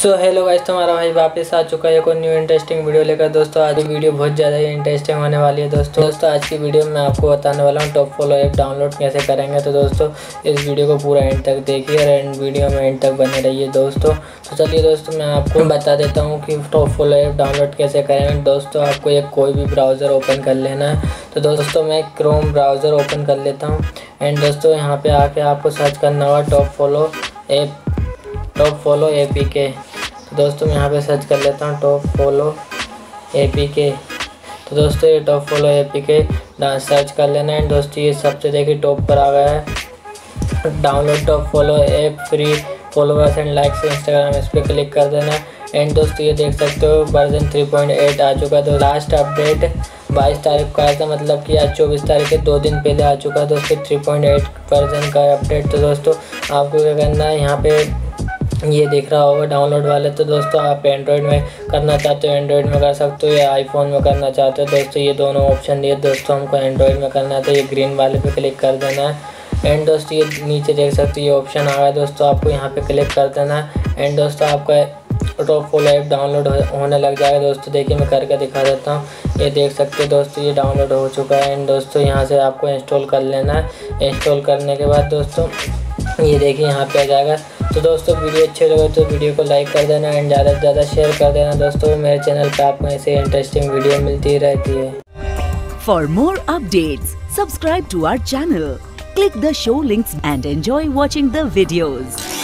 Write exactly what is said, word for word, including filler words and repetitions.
So hello guys, तुम्हारा भाई वापस आ चुका है एक और न्यू इंटरेस्टिंग वीडियो लेकर। दोस्तों आज की वीडियो बहुत ज़्यादा ही इंटरेस्टिंग होने वाली है। दोस्तों दोस्तों आज की वीडियो में मैं आपको बताने वाला हूँ टॉप फॉलो ऐप डाउनलोड कैसे करेंगे। तो दोस्तों इस वीडियो को पूरा एंड तक देखिए और एंड वीडियो में एंड तक बने रहिए दोस्तों। तो चलिए दोस्तों मैं आपको बता देता हूँ कि टॉप फॉलो ऐप डाउनलोड कैसे करेंगे। दोस्तों आपको एक कोई भी ब्राउज़र ओपन कर लेना है। तो दोस्तों मैं क्रोम ब्राउज़र ओपन कर लेता हूँ एंड दोस्तों यहाँ पे आके आपको सर्च करना होगा top follow app top follow A P K. तो दोस्तों मैं यहाँ पे सर्च कर लेता हूँ top follow A P K. तो दोस्तों ये top follow A P K search कर लेना है। दोस्तों ये सबसे देखिए टॉप पर आ गया है download top follow app free followers and likes Instagram. इस पर क्लिक कर देना एंड दोस्तों ये देख सकते हो वर्जन थ्री पॉइंट एट आ चुका है। तो लास्ट अपडेट बाईस तारीख का आया था, मतलब कि आज चौबीस तारीख के दो दिन पहले आ चुका है दोस्तों थ्री पॉइंट एट वर्जन का अपडेट। तो दोस्तों आपको क्या करना है, यहाँ पे ये दिख रहा होगा डाउनलोड वाले। तो दोस्तों आप एंड्रॉयड में करना चाहते हो एंड्रॉयड में कर सकते हो या आईफोन में करना चाहते हो। दोस्तों ये दोनों ऑप्शन दिए। दोस्तों हमको एंड्रॉयड में करना है तो ये ग्रीन वाले पे क्लिक कर देना है एंड दोस्तों ये नीचे देख सकते हो ये ऑप्शन आ गया। दोस्तों आपको यहाँ पे क्लिक कर देना है एंड दोस्तों आपका टॉप फॉलो ऐप डाउनलोड होने लग जाएगा। दोस्तों देखिए मैं करके दिखा देता हूँ। ये देख सकते हो दोस्तों ये डाउनलोड हो चुका है एंड दोस्तों यहाँ से आपको इंस्टॉल कर लेना है। इंस्टॉल करने के बाद दोस्तों ये देखिए यहाँ पे आ जाएगा। तो दोस्तों वीडियो अच्छे लगे तो वीडियो को लाइक कर देना एंड ज़्यादा से ज़्यादा शेयर कर देना। दोस्तों मेरे चैनल पे आपको ऐसे इंटरेस्टिंग वीडियो मिलती रहती है। For more updates subscribe to our channel, click the show links and enjoy watching the videos.